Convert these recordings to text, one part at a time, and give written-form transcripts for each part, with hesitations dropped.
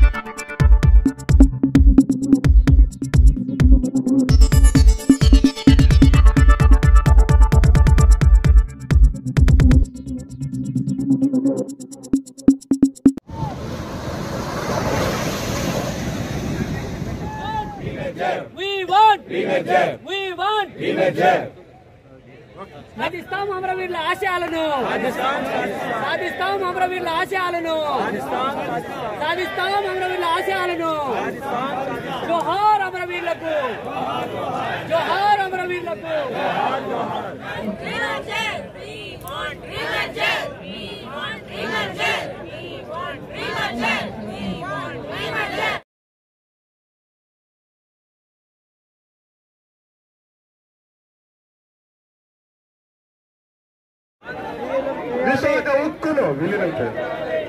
సాధిస్తాం అమరవీరుల ఆశయాలను, సాధిస్తాం అమరవీరుల ఆశయాలను, సాధిస్తాం అమరవీరుల ఆశయాలను. జోహార్ అమరవీరులకు, జోహార్ అమరవీరులకు. విశాఖ ఉక్కును విలీనం చేయాలి.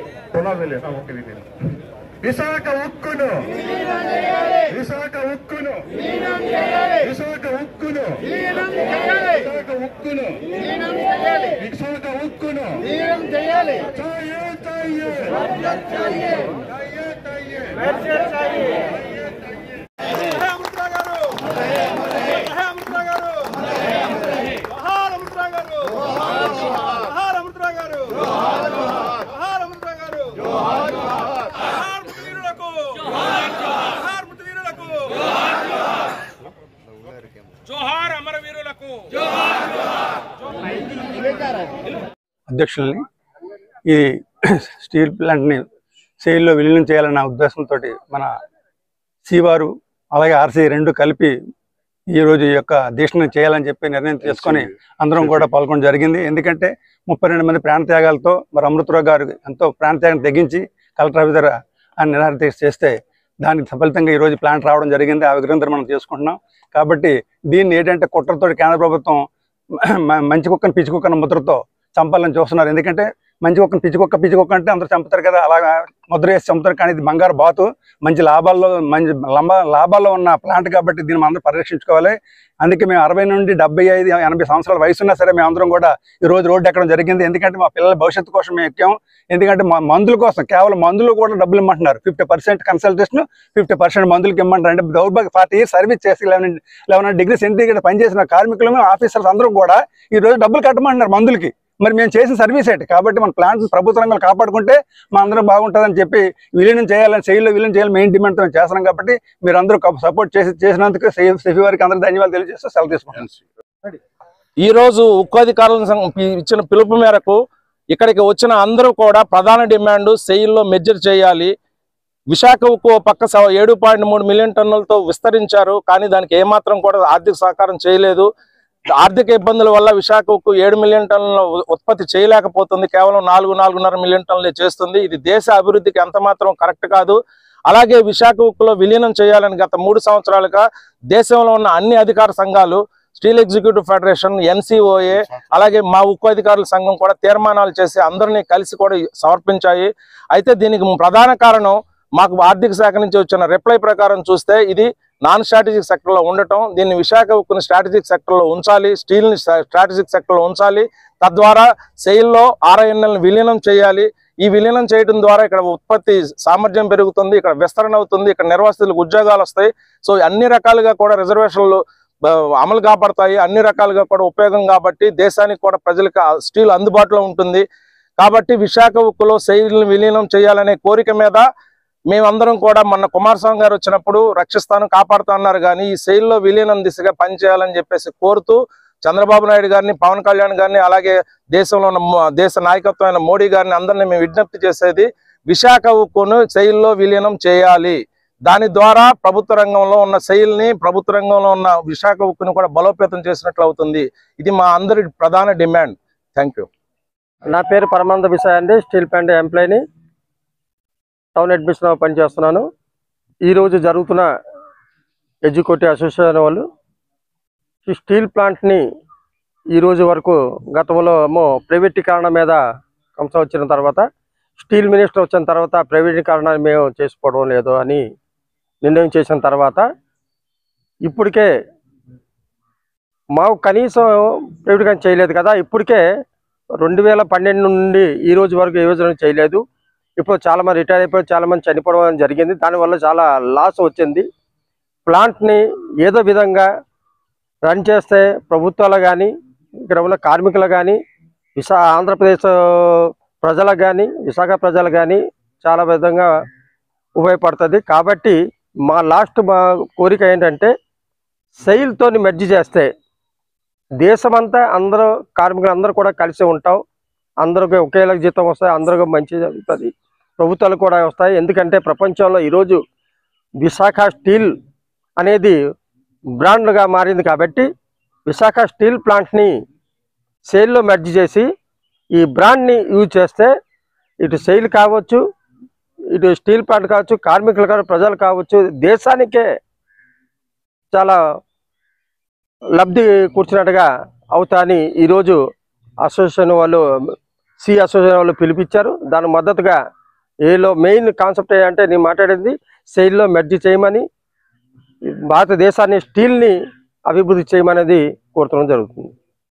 విశాఖ ఉక్కును, విశాఖ ఉక్కును, విశాఖ ఉక్కును, విశాఖ ఉక్కును, విశాఖ ఉక్కును చేయాలి. అధ్యక్షుల్ని ఈ స్టీల్ ప్లాంట్ని సెయిల్లో విలీనం చేయాలన్న ఉద్దేశంతో మన సివారు అలాగే ఆర్సీ రెండు కలిపి ఈరోజు ఈ యొక్క దీక్షను చేయాలని చెప్పి నిర్ణయం తీసుకొని అందరం కూడా పాల్గొనడం జరిగింది. ఎందుకంటే 32 మంది ప్రాణత్యాగాలతో మరి అమృతరావు గారు ఎంతో ప్రాణత్యాగం తెగించి కలెక్టర్ ఆఫీసర్ అని నిరాదీక్ష చేస్తే దానికి ఫలితంగా ఈరోజు ప్లాంట్ రావడం జరిగింది. ఆ విగ్రహం మనం చేసుకుంటున్నాం. కాబట్టి దీన్ని ఏంటంటే కుట్రతో కేంద్ర ప్రభుత్వం మంచి కుక్కను పిచ్చి కుక్కను ముద్రతో చంపాలని చూస్తున్నారు. ఎందుకంటే మంచి కుక్కను పిచ్చి కుక్క అంటే అందరూ చంపుతారు కదా, అలాగా ముద్ర వేసి చంపుతారు. కానీ ఇది బంగారు బాతు, మంచి లాభాల్లో ఉన్న ప్లాంట్ కాబట్టి దీన్ని అందరూ పరిరక్షించుకోవాలి. అందుకే మేము 60 నుండి 75, 80 సంవత్సరాల వయసు ఉన్నా సరే మేము అందరం కూడా ఈరోజు రోడ్డు ఎక్కడం జరిగింది. ఎందుకంటే మా పిల్లల భవిష్యత్తు కోసం మేము ఎక్కాం. ఎందుకంటే మందుల కోసం కేవలం మందులు కూడా డబ్బులు ఇమ్మంటున్నారు. 50% కన్సల్టేషన్, 50% మందులకి ఇమ్మంటారు. అంటే దౌర్భాగ్య 40 years సర్వీస్ చేసి 11 degrees సెంటీగ్రేడ్ పనిచేసిన కార్మికులు ఆఫీసర్స్ అందరూ కూడా ఈరోజు డబ్బులు కట్టమంటున్నారు మందులకి. మరి మేము చేసిన సర్వీస్ ఏంటి? కాబట్టి మన ప్లాంట్ ప్రభుత్వ రంగాలు కాపాడుకుంటే మా అందరం బాగుంటుందని చెప్పి విలీనం చేయాలని, సెయిల్లో విలీనం చేయాలని మెయిన్ డిమాండ్తో మేము చేస్తున్నాం. కాబట్టి మీరు అందరూ సపోర్ట్ చేసినందుకు సెఫీ వారికి అందరికీ ధన్యవాదాలు తెలియజేస్తూ సెలవు తీసుకుంటాం. ఈరోజు ఉక్కు అధికారుల ఇచ్చిన పిలుపు మేరకు ఇక్కడికి వచ్చిన అందరూ కూడా ప్రధాన డిమాండ్ సెయిల్లో మెర్జర్ చేయాలి. విశాఖ ఉక్కు పక్క 7.3 మిలియన్ టన్నులతో విస్తరించారు, కానీ దానికి ఏమాత్రం కూడా ఆర్థిక సహకారం చేయలేదు. ఆర్థిక ఇబ్బందుల వల్ల విశాఖ ఉక్కు 7 మిలియన్ టన్నుల ఉత్పత్తి చేయలేకపోతుంది. కేవలం 4.5 మిలియన్ టన్నులే చేస్తుంది. ఇది దేశ అభివృద్ధికి ఎంత మాత్రం కరెక్ట్ కాదు. అలాగే విశాఖ ఉక్కులో విలీనం చేయాలని గత 3 సంవత్సరాలుగా దేశంలో ఉన్న అన్ని అధికార సంఘాలు, స్టీల్ ఎగ్జిక్యూటివ్ ఫెడరేషన్, NCOA, అలాగే మా ఉక్కు అధికారుల సంఘం కూడా తీర్మానాలు చేసి అందరినీ కలిసి కూడా సమర్పించాయి. అయితే దీనికి ప్రధాన కారణం మాకు ఆర్థిక శాఖ నుంచి వచ్చిన రిప్లై ప్రకారం చూస్తే ఇది నాన్ స్ట్రాటజిక్ సెక్టర్లో ఉండటం. దీన్ని విశాఖ ఉక్కుని స్ట్రాటజిక్ సెక్టర్లో ఉంచాలి, స్టీల్ని స్ట్రాటజిక్ సెక్టర్లో ఉంచాలి. తద్వారా సెయిల్లో RINLని విలీనం చేయాలి. ఈ విలీనం చేయడం ద్వారా ఇక్కడ ఉత్పత్తి సామర్థ్యం పెరుగుతుంది, ఇక్కడ విస్తరణ అవుతుంది, ఇక్కడ నిర్వాసితులకు ఉద్యోగాలు వస్తాయి. సో అన్ని రకాలుగా కూడా రిజర్వేషన్లు అమలు కాపాడతాయి, అన్ని రకాలుగా కూడా ఉపయోగం. కాబట్టి దేశానికి కూడా ప్రజలకు స్టీల్ అందుబాటులో ఉంటుంది. కాబట్టి విశాఖ ఉక్కులో సెయిల్ని విలీనం చేయాలనే కోరిక మీద మేమందరం కూడా మొన్న కుమారస్వామి గారు వచ్చినప్పుడు రక్షిస్తాను కాపాడుతా అన్నారు. కానీ ఈ సెయిల్లో విలీనం దిశగా పనిచేయాలని చెప్పేసి కోరుతూ చంద్రబాబు నాయుడు గారిని, పవన్ కళ్యాణ్ గారిని, అలాగే దేశంలో ఉన్న దేశ నాయకత్వమైన మోడీ గారిని అందరినీ మేము విజ్ఞప్తి చేసేది విశాఖ ఉక్కును సెయిల్లో విలీనం చేయాలి. దాని ద్వారా ప్రభుత్వ రంగంలో ఉన్న సెయిల్ని, ప్రభుత్వ రంగంలో ఉన్న విశాఖ ఉక్కును కూడా బలోపేతం చేసినట్లు అవుతుంది. ఇది మా అందరి ప్రధాన డిమాండ్. Thank you. నా పేరు పరమానంద బిసాయ్ అండి. స్టీల్ ప్లాంట్ ఎంప్లాయీని, టౌన్ అడ్మిషన్లో పనిచేస్తున్నాను. ఈరోజు జరుగుతున్న ఎగ్జిక్యూటివ్ అసోసియేషన్ వాళ్ళు ఈ స్టీల్ ప్లాంట్ని ఈరోజు వరకు గతంలో ప్రైవేటీకరణ మీద కంస వచ్చిన తర్వాత, స్టీల్ మినిస్టర్ వచ్చిన తర్వాత ప్రైవేటీకరణ మేము చేసుకోవడం లేదు అని నిర్ణయం చేసిన తర్వాత ఇప్పటికే మాకు కనీసం ప్రైవేటీకరణ చేయలేదు కదా. ఇప్పటికే 2012 నుండి ఈ రోజు వరకు ఏ యోజన చేయలేదు. ఇప్పుడు చాలామంది రిటైర్ అయిపోయి చాలామంది చనిపోవడం జరిగింది. దానివల్ల చాలా లాస్ వచ్చింది. ప్లాంట్ని ఏదో విధంగా రన్ చేస్తే ప్రభుత్వాలు కానీ ఇక్కడ ఉన్న కార్మికులు కానీ ఆంధ్రప్రదేశ్ ప్రజలకు కానీ విశాఖ ప్రజలు కానీ చాలా విధంగా ఉపయోగపడుతుంది. కాబట్టి మా కోరిక ఏంటంటే సెయిల్తో మెర్జ్ చేస్తే దేశమంతా అందరూ కార్మికులు అందరూ కూడా కలిసి ఉంటాం. అందరికి ఒకేలా జీతం వస్తాయి, అందరికీ మంచి జరుగుతుంది, ప్రభుత్వాలు కూడా వస్తాయి. ఎందుకంటే ప్రపంచంలో ఈరోజు విశాఖ స్టీల్ అనేది బ్రాండ్గా మారింది. కాబట్టి విశాఖ స్టీల్ ప్లాంట్ని సెయిల్లో మెర్జ్ చేసి ఈ బ్రాండ్ని యూజ్ చేస్తే ఇటు సెయిల్ కావచ్చు, ఇటు స్టీల్ ప్లాంట్ కావచ్చు, కార్మికులు కావచ్చు, ప్రజలు కావచ్చు, దేశానికే చాలా లబ్ధి కూర్చున్నట్టుగా అవుతాయని ఈరోజు అసోసియేషన్ వాళ్ళు అసోసియేషన్ వాళ్ళు పిలిపించారు. దాని మద్దతుగా మెయిన్ కాన్సెప్ట్ ఏంటంటే నేను మాట్లాడేది సెయిల్లో మెర్జ్ చేయమని, భారతదేశాన్ని స్టీల్ని అభివృద్ధి చేయమనేది కోరడం జరుగుతుంది.